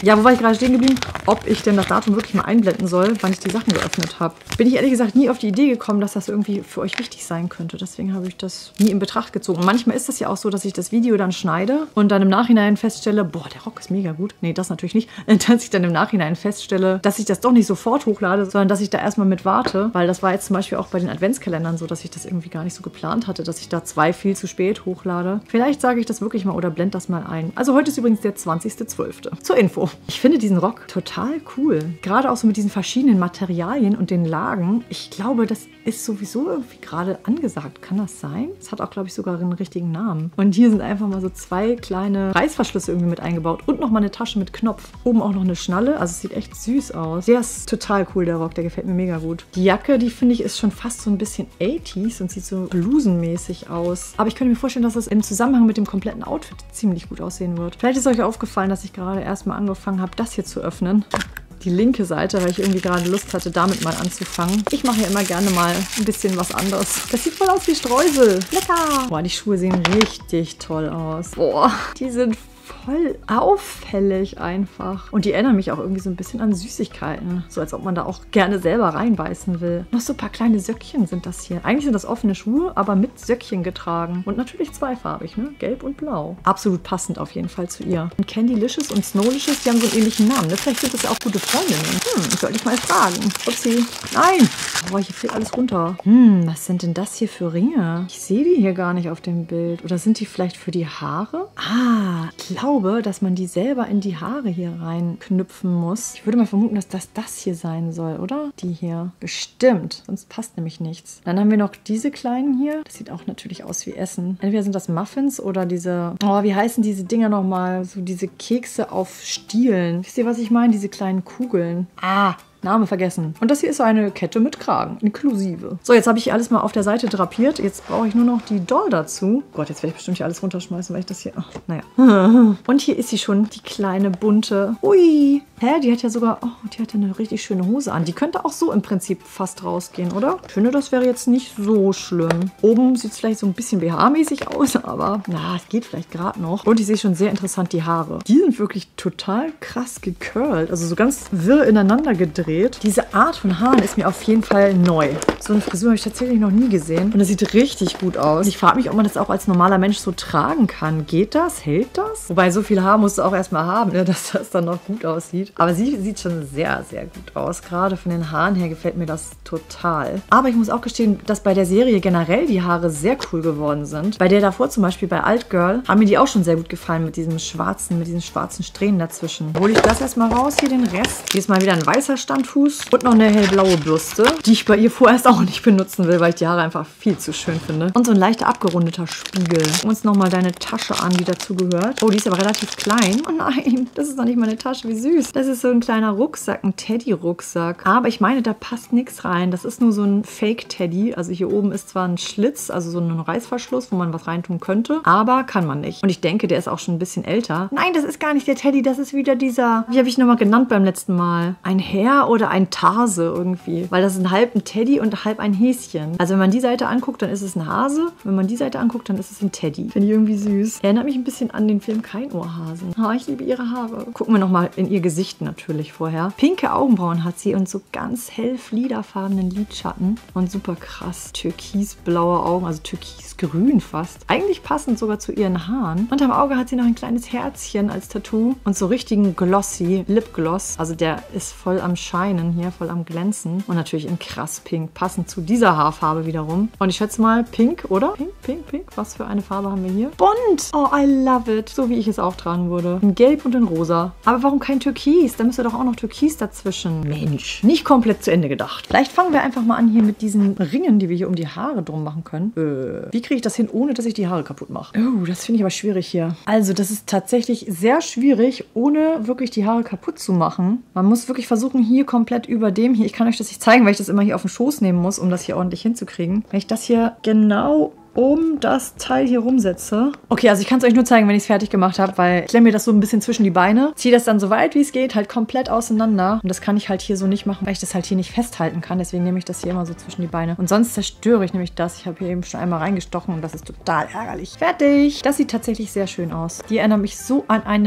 A: Ja, wo war ich gerade stehen geblieben? Ob ich denn das Datum wirklich mal einblenden soll, wann ich die Sachen geöffnet habe. Bin ich ehrlich gesagt nie auf die Idee gekommen, dass das irgendwie für euch wichtig sein könnte. Deswegen habe ich das nie in Betracht gezogen. Und manchmal ist das ja auch so, dass ich das Video dann schneide und dann im Nachhinein feststelle, boah, der Rock ist mega gut. Nee, das natürlich nicht. Dass ich dann im Nachhinein feststelle, dass ich das doch nicht sofort hochlade, sondern dass ich da erstmal mit warte. Weil das war jetzt zum Beispiel auch bei den Adventskalendern so, dass ich das irgendwie gar nicht so geplant hatte, dass ich da 2 viel zu spät hochlade. Vielleicht sage ich das wirklich mal oder blende das mal ein. Also heute ist übrigens der 20.12. Zur Info. Ich finde diesen Rock total cool. Gerade auch so mit diesen verschiedenen Materialien und den Lagen. Ich glaube, das ist sowieso irgendwie gerade angesagt. Kann das sein? Das hat auch, glaube ich, sogar einen richtigen Namen. Und hier sind einfach mal so 2 kleine Reißverschlüsse irgendwie mit eingebaut. Und nochmal eine Tasche mit Knopf. Oben auch noch eine Schnalle. Also es sieht echt süß aus. Der ist total cool, der Rock. Der gefällt mir mega gut. Die Jacke, die finde ich, ist schon fast so ein bisschen 80s und sieht so blusenmäßig aus. Aber ich könnte mir vorstellen, dass das im Zusammenhang mit dem kompletten Outfit ziemlich gut aussehen wird. Vielleicht ist euch aufgefallen, dass ich gerade erstmal angefangen habe, das hier zu öffnen. Die linke Seite, weil ich irgendwie gerade Lust hatte, damit mal anzufangen. Ich mache ja immer gerne mal ein bisschen was anderes. Das sieht voll aus wie Streusel. Lecker! Boah, die Schuhe sehen richtig toll aus. Boah, die sind voll auffällig einfach. Und die erinnern mich auch irgendwie so ein bisschen an Süßigkeiten. So als ob man da auch gerne selber reinbeißen will. Noch so ein paar kleine Söckchen sind das hier. Eigentlich sind das offene Schuhe, aber mit Söckchen getragen. Und natürlich zweifarbig, ne? Gelb und blau. Absolut passend auf jeden Fall zu ihr. Und Candylicious und Snowlicious, die haben so einen ähnlichen Namen. Ne? Vielleicht sind das ja auch gute Freundinnen. Sollte ich mal fragen. Upsi. Nein! Boah, hier fällt alles runter. Was sind denn das hier für Ringe? Ich sehe die hier gar nicht auf dem Bild. Oder sind die vielleicht für die Haare? Ah, ich glaube, dass man die selber in die Haare hier reinknüpfen muss. Ich würde mal vermuten, dass das hier sein soll, oder? Die hier. Bestimmt. Sonst passt nämlich nichts. Dann haben wir noch diese kleinen hier. Das sieht auch natürlich aus wie Essen. Entweder sind das Muffins oder diese... Oh, wie heißen diese Dinger nochmal? So diese Kekse auf Stielen. Wisst ihr, was ich meine? Diese kleinen Kugeln. Ah, Name vergessen. Und das hier ist eine Kette mit Kragen, inklusive. So, jetzt habe ich alles mal auf der Seite drapiert. Jetzt brauche ich nur noch die Doll dazu. Gott, jetzt werde ich bestimmt hier alles runterschmeißen, weil ich das hier... Ach, naja. Und hier ist sie schon, die kleine bunte. Ui. Hä, die hat ja sogar... Oh, die hat ja eine richtig schöne Hose an. Die könnte auch so im Prinzip fast rausgehen, oder? Ich finde, das wäre jetzt nicht so schlimm. Oben sieht es vielleicht so ein bisschen BH-mäßig aus, aber na, es geht vielleicht gerade noch. Und ich sehe schon sehr interessant die Haare. Die sind wirklich total krass gecurlt. Also so ganz wirr ineinander gedreht. Diese Art von Haaren ist mir auf jeden Fall neu. So eine Frisur habe ich tatsächlich noch nie gesehen. Und das sieht richtig gut aus. Ich frage mich, ob man das auch als normaler Mensch so tragen kann. Geht das? Hält das? Wobei, so viel Haar musst du auch erstmal haben, ne, dass das dann noch gut aussieht. Aber sie sieht schon sehr, sehr gut aus. Gerade von den Haaren her gefällt mir das total. Aber ich muss auch gestehen, dass bei der Serie generell die Haare sehr cool geworden sind. Bei der davor zum Beispiel, bei Alt Girl, haben mir die auch schon sehr gut gefallen mit diesen schwarzen Strähnen dazwischen. Hole ich das erstmal raus, hier den Rest. Hier ist mal wieder ein weißer Standfuß und noch eine hellblaue Bürste, die ich bei ihr vorerst auch nicht benutzen will, weil ich die Haare einfach viel zu schön finde. Und so ein leichter abgerundeter Spiegel. Gucken uns nochmal deine Tasche an, die dazu gehört. Oh, die ist aber relativ klein. Oh nein, das ist noch nicht meine Tasche. Wie süß. Das ist so ein kleiner Rucksack, ein Teddy-Rucksack. Aber ich meine, da passt nichts rein. Das ist nur so ein Fake-Teddy. Also hier oben ist zwar ein Schlitz, also so ein Reißverschluss, wo man was reintun könnte, aber kann man nicht. Und ich denke, der ist auch schon ein bisschen älter. Nein, das ist gar nicht der Teddy. Das ist wieder dieser, wie habe ich nochmal genannt beim letzten Mal? Ein Herr oder ein Tarse irgendwie. Weil das ist halb ein Teddy und halb ein Häschen. Also wenn man die Seite anguckt, dann ist es ein Hase. Wenn man die Seite anguckt, dann ist es ein Teddy. Finde ich irgendwie süß. Erinnert mich ein bisschen an den Film Kein Ohrhasen. Oh, ich liebe ihre Haare. Gucken wir nochmal in ihr Gesicht natürlich vorher. Pinke Augenbrauen hat sie und so ganz hell fliederfarbenen Lidschatten. Und super krass türkisblaue Augen, also türkisgrün fast. Eigentlich passend sogar zu ihren Haaren. Und am Auge hat sie noch ein kleines Herzchen als Tattoo. Und so richtigen glossy Lipgloss. Also der ist voll am Scheinen hier, voll am Glänzen. Und natürlich in krass pink, passend zu dieser Haarfarbe wiederum. Und ich schätze mal pink, oder? Pink. Was für eine Farbe haben wir hier? Bunt! Oh, I love it. So wie ich es auch tragen würde. In gelb und in rosa. Aber warum kein Türkis? Da müsste doch auch noch Türkis dazwischen. Mensch. Nicht komplett zu Ende gedacht. Vielleicht fangen wir einfach mal an hier mit diesen Ringen, die wir hier um die Haare drum machen können. Wie kriege ich das hin, ohne dass ich die Haare kaputt mache? Oh, das finde ich aber schwierig hier. Also, das ist tatsächlich sehr schwierig, ohne wirklich die Haare kaputt zu machen. Man muss wirklich versuchen, hier komplett über dem hier, ich kann euch das nicht zeigen, weil ich das immer hier auf den Schoß nehmen muss, um das hier ordentlich hinzukriegen. Wenn ich das hier genau um das Teil hier rumsetze. Okay, also ich kann es euch nur zeigen, wenn ich es fertig gemacht habe, weil ich klemme mir das so ein bisschen zwischen die Beine, ziehe das dann so weit wie es geht, halt komplett auseinander. Und das kann ich halt hier so nicht machen, weil ich das halt hier nicht festhalten kann. Deswegen nehme ich das hier immer so zwischen die Beine. Und sonst zerstöre ich nämlich das. Ich habe hier eben schon einmal reingestochen und das ist total ärgerlich. Fertig! Das sieht tatsächlich sehr schön aus. Die erinnert mich so an eine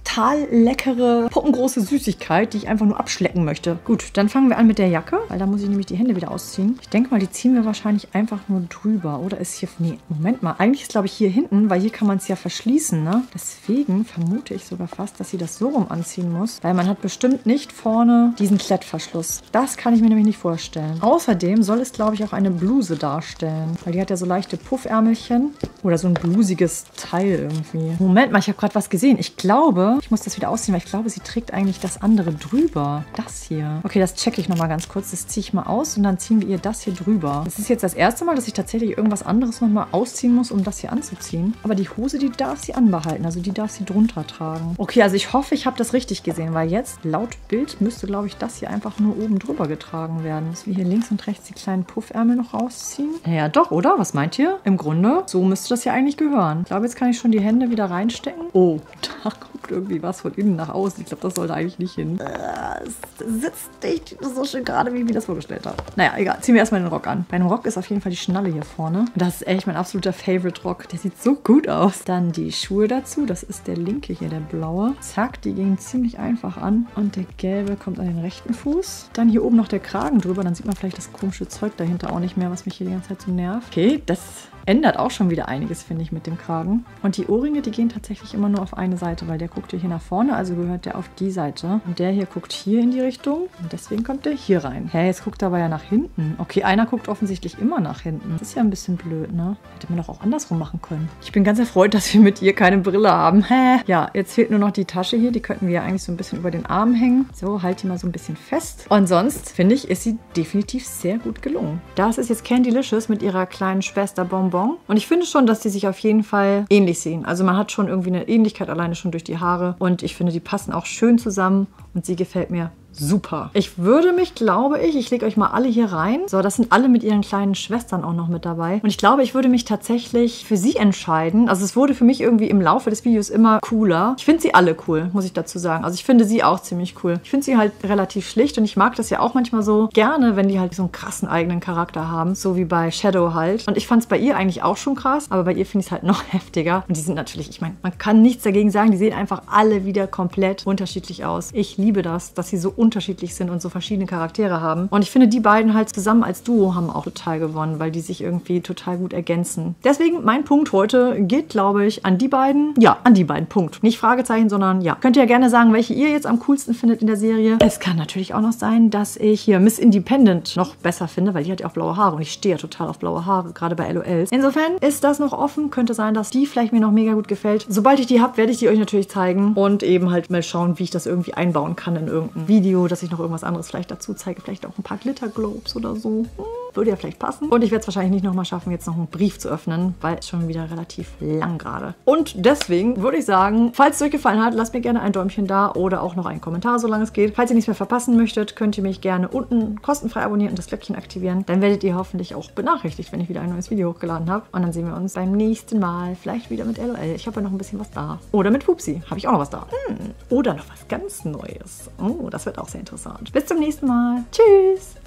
A: total leckere, puppengroße Süßigkeit, die ich einfach nur abschlecken möchte. Gut, dann fangen wir an mit der Jacke, weil da muss ich nämlich die Hände wieder ausziehen. Ich denke mal, die ziehen wir wahrscheinlich einfach nur drüber. Oder ist hier... Nee, Moment mal. Eigentlich ist, glaube ich, hier hinten, weil hier kann man es ja verschließen, ne? Deswegen vermute ich sogar fast, dass sie das so rum anziehen muss. Weil man hat bestimmt nicht vorne diesen Klettverschluss. Das kann ich mir nämlich nicht vorstellen. Außerdem soll es, glaube ich, auch eine Bluse darstellen. Weil die hat ja so leichte Puffärmelchen. Oder so ein blusiges Teil irgendwie. Moment mal, ich habe gerade was gesehen. Ich glaube, ich muss das wieder ausziehen, weil ich glaube, sie trägt eigentlich das andere drüber. Das hier. Okay, das checke ich nochmal ganz kurz. Das ziehe ich mal aus und dann ziehen wir ihr das hier drüber. Das ist jetzt das erste Mal, dass ich tatsächlich irgendwas anderes nochmal ausziehen muss, um das hier anzuziehen. Aber die Hose, die darf sie anbehalten. Also die darf sie drunter tragen. Okay, also ich hoffe, ich habe das richtig gesehen, weil jetzt laut Bild müsste, glaube ich, das hier einfach nur oben drüber getragen werden. Müssen wir hier links und rechts die kleinen Puffärmel noch rausziehen? Naja, doch, oder? Was meint ihr? Im Grunde, so müsste das ja eigentlich gehören. Ich glaube, jetzt kann ich schon die Hände wieder reinstecken. Oh, da guckt irgendwie was von innen nach außen. Ich glaube, das sollte eigentlich nicht hin. Es sitzt nicht so schön gerade, wie ich mir das vorgestellt habe. Naja, egal. Ziehen wir erstmal den Rock an. Bei einem Rock ist auf jeden Fall die Schnalle hier vorne. Und das ist echt mein absoluter Favorite-Rock. Der sieht so gut aus. Dann die Schuhe dazu. Das ist der linke hier, der blaue. Zack, die gehen ziemlich einfach an. Und der gelbe kommt an den rechten Fuß. Dann hier oben noch der Kragen drüber. Dann sieht man vielleicht das komische Zeug dahinter auch nicht mehr, was mich hier die ganze Zeit so nervt. Okay, das ändert auch schon wieder einiges, finde ich, mit dem Kragen. Und die Ohrringe, die gehen tatsächlich immer nur auf eine Seite, weil der guckt hier nach vorne, also gehört der auf die Seite. Und der hier guckt hier in die Richtung und deswegen kommt der hier rein. Hä, jetzt guckt er aber ja nach hinten. Okay, einer guckt offensichtlich immer nach hinten. Das ist ja ein bisschen blöd, ne? Hätte man doch auch andersrum machen können. Ich bin ganz erfreut, dass wir mit ihr keine Brille haben. Hä? Ja, jetzt fehlt nur noch die Tasche hier. Die könnten wir ja eigentlich so ein bisschen über den Arm hängen. So, halt die mal so ein bisschen fest. Und sonst, finde ich, ist sie definitiv sehr gut gelungen. Das ist jetzt Candylicious mit ihrer kleinen Schwester Bonbon. Und ich finde schon, dass die sich auf jeden Fall ähnlich sehen. Also man hat schon irgendwie eine Ähnlichkeit alleine schon durch die Haare. Und ich finde, die passen auch schön zusammen. Und sie gefällt mir super. Ich würde mich, glaube ich lege euch mal alle hier rein. So, das sind alle mit ihren kleinen Schwestern auch noch mit dabei. Und ich glaube, ich würde mich tatsächlich für sie entscheiden. Also es wurde für mich irgendwie im Laufe des Videos immer cooler. Ich finde sie alle cool, muss ich dazu sagen. Also ich finde sie auch ziemlich cool. Ich finde sie halt relativ schlicht und ich mag das ja auch manchmal so gerne, wenn die halt so einen krassen eigenen Charakter haben. So wie bei Shadow halt. Und ich fand es bei ihr eigentlich auch schon krass, aber bei ihr finde ich es halt noch heftiger. Und die sind natürlich, ich meine, man kann nichts dagegen sagen, die sehen einfach alle wieder komplett unterschiedlich aus. Ich liebe das, dass sie so unterschiedlich sind und so verschiedene Charaktere haben. Und ich finde, die beiden halt zusammen als Duo haben auch total gewonnen, weil die sich irgendwie total gut ergänzen. Deswegen, mein Punkt heute geht, glaube ich, an die beiden. Ja, an die beiden, Punkt. Nicht Fragezeichen, sondern ja. Könnt ihr ja gerne sagen, welche ihr jetzt am coolsten findet in der Serie. Es kann natürlich auch noch sein, dass ich hier Miss Independent noch besser finde, weil die hat ja auch blaue Haare und ich stehe ja total auf blaue Haare, gerade bei LOLs. Insofern ist das noch offen. Könnte sein, dass die vielleicht mir noch mega gut gefällt. Sobald ich die habe, werde ich die euch natürlich zeigen und eben halt mal schauen, wie ich das irgendwie einbauen kann in irgendein Video, dass ich noch irgendwas anderes vielleicht dazu zeige. Vielleicht auch ein paar Glitterglobes oder so. Würde ja vielleicht passen. Und ich werde es wahrscheinlich nicht nochmal schaffen, jetzt noch einen Brief zu öffnen, weil es schon wieder relativ lang gerade. Und deswegen würde ich sagen, falls es euch gefallen hat, lasst mir gerne ein Däumchen da oder auch noch einen Kommentar, solange es geht. Falls ihr nichts mehr verpassen möchtet, könnt ihr mich gerne unten kostenfrei abonnieren und das Glöckchen aktivieren. Dann werdet ihr hoffentlich auch benachrichtigt, wenn ich wieder ein neues Video hochgeladen habe. Und dann sehen wir uns beim nächsten Mal. Vielleicht wieder mit LOL. Ich habe ja noch ein bisschen was da. Oder mit Pupsi. Habe ich auch noch was da. Oder noch was ganz Neues. Oh, das wird auch sehr interessant. Bis zum nächsten Mal. Tschüss!